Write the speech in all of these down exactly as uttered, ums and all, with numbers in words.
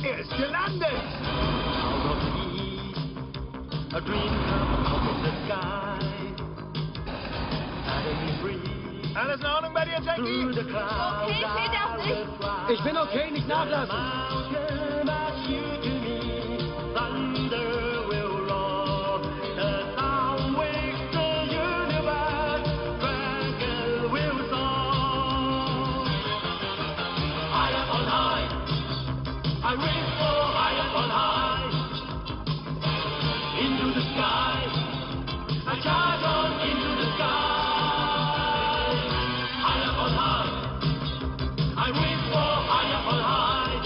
Er ist gelandet! Out of the east, a dream comes out of the sky. Suddenly free. Alles in Ordnung bei dir, Jackie? Through the clouds, Okay, fehlt dir auch nicht? Ich bin okay, nicht nachlassen. mountain as you to me, thunder will roar. The sound wakes the universe, dragon will soar. High up on high, I reach for high up on high. Into the sky, I charge on into the sky. High up on high, I reach for high up on high.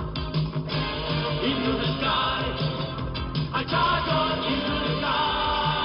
Into the sky, I charge on into the sky.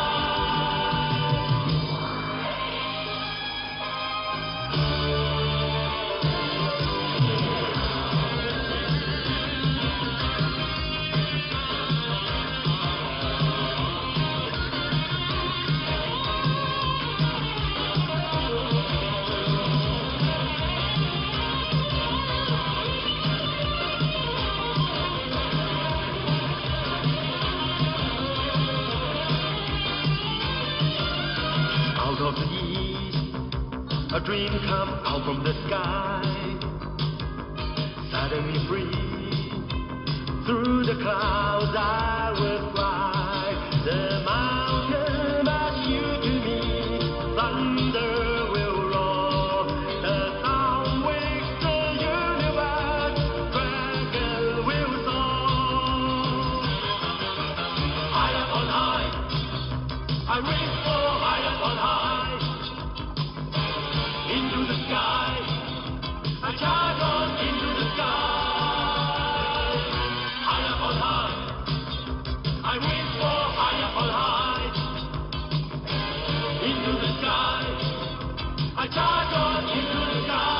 Out of the east, a dream come out from the sky. Suddenly free, through the clouds I will fly. The mountain as you to me, thunder will roar. The sound wakes the universe, dragon will soar. High up on high, I reach for high up on high. Into the sky, I charge on into the sky. High up on high, I reach for high up on high. Into the sky, I charge on into the sky.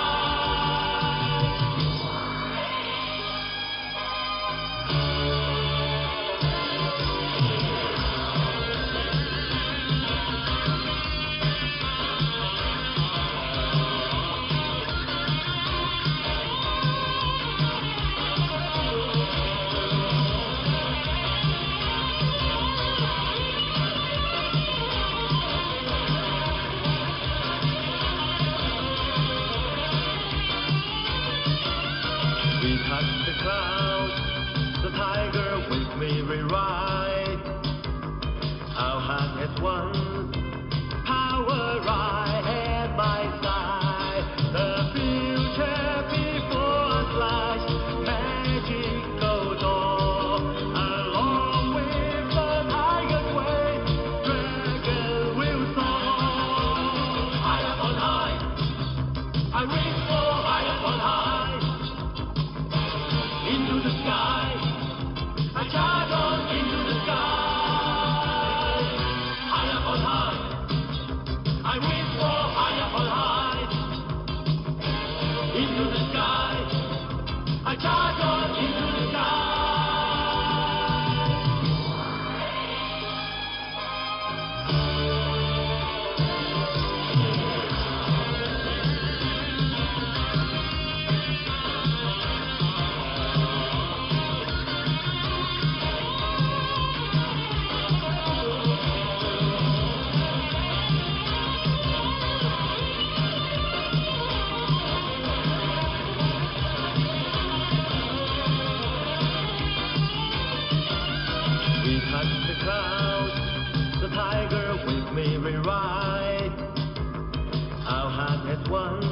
We touch the clouds, the tiger with me rewrite. Our heart has one, power right at my side. The future before us lies, magic goes on. Along with the tiger's way, dragon will soar. High up on high, I reach for high up on high. Into the sky, I charge on into the sky. High up on high, I reach for high up on high. Into the sky, I charge on into the sky. We touch the clouds, the tiger with me rewrite. Our heart has one,